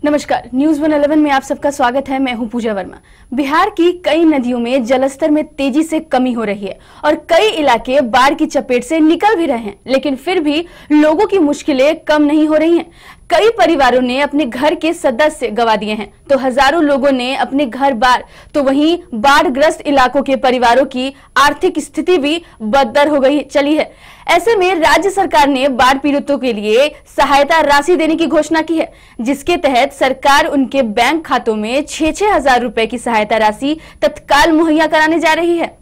नमस्कार, न्यूज 111 में आप सबका स्वागत है। मैं हूं पूजा वर्मा। बिहार की कई नदियों में जलस्तर में तेजी से कमी हो रही है और कई इलाके बाढ़ की चपेट से निकल भी रहे हैं, लेकिन फिर भी लोगों की मुश्किलें कम नहीं हो रही हैं। कई परिवारों ने अपने घर के सदस्य गंवा दिए हैं, तो हजारों लोगों ने अपने घर बार, तो वहीं बाढ़ग्रस्त इलाकों के परिवारों की आर्थिक स्थिति भी बदतर हो गई चली है। ऐसे में राज्य सरकार ने बाढ़ पीड़ितों के लिए सहायता राशि देने की घोषणा की है, जिसके तहत सरकार उनके बैंक खातों में 6-6 हजार रुपए की सहायता राशि तत्काल मुहैया कराने जा रही है।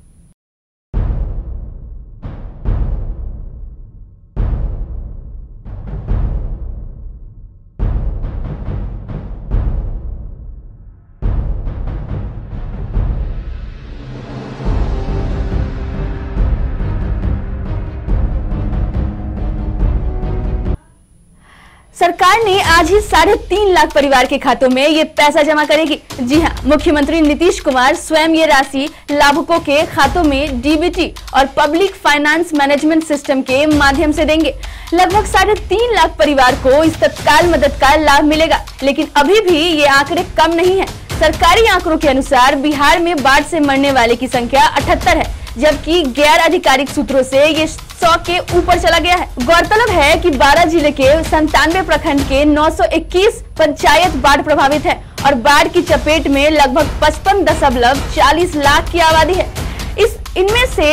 सरकार ने आज ही 3.5 लाख परिवार के खातों में ये पैसा जमा करेगी। जी हां, मुख्यमंत्री नीतीश कुमार स्वयं ये राशि लाभुकों के खातों में डीबीटी और पब्लिक फाइनेंस मैनेजमेंट सिस्टम के माध्यम से देंगे। लगभग 3.5 लाख परिवार को इस तत्काल मदद का लाभ मिलेगा, लेकिन अभी भी ये आंकड़े कम नहीं है। सरकारी आंकड़ों के अनुसार बिहार में बाढ़ से मरने वाले की संख्या 78 है, जबकि गैर आधिकारिक सूत्रों से ये 100 के ऊपर चला गया है। गौरतलब है कि 12 जिले के 97 प्रखंड के 921 पंचायत बाढ़ प्रभावित है और बाढ़ की चपेट में लगभग 55.40 लाख की आबादी है। इनमें से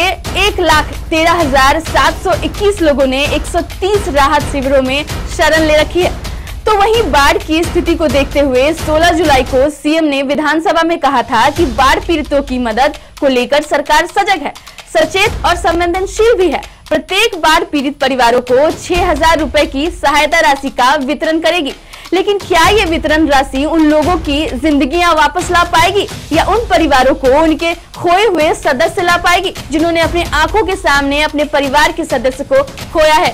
1,13,721 लोगों ने 130 राहत शिविरों में शरण ले रखी है। तो वहीं बाढ़ की स्थिति को देखते हुए 16 जुलाई को सीएम ने विधानसभा में कहा था कि बाढ़ पीड़ितों की मदद को लेकर सरकार सजग है, सचेत और संवेदनशील भी है। प्रत्येक बाढ़ पीड़ित परिवारों को 6,000 रुपए की सहायता राशि का वितरण करेगी। लेकिन क्या ये वितरण राशि उन लोगों की जिंदगियां वापस ला पाएगी या उन परिवारों को उनके खोए हुए सदस्य ला पाएगी, जिन्होंने अपनी आंखों के सामने अपने परिवार के सदस्य को खोया है?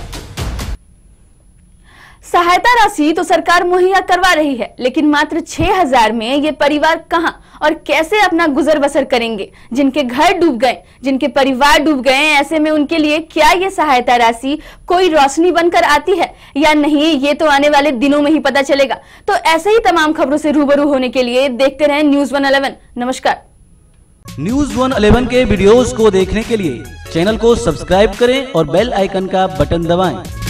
सहायता राशि तो सरकार मुहैया करवा रही है, लेकिन मात्र 6,000 में ये परिवार कहां और कैसे अपना गुजर बसर करेंगे? जिनके घर डूब गए, जिनके परिवार डूब गए, ऐसे में उनके लिए क्या ये सहायता राशि कोई रोशनी बनकर आती है या नहीं, ये तो आने वाले दिनों में ही पता चलेगा। तो ऐसे ही तमाम खबरों से रूबरू होने के लिए देखते रहें न्यूज 111। नमस्कार। न्यूज 111 के वीडियोस को देखने के लिए चैनल को सब्सक्राइब करें और बेल आइकन का बटन दबाएं।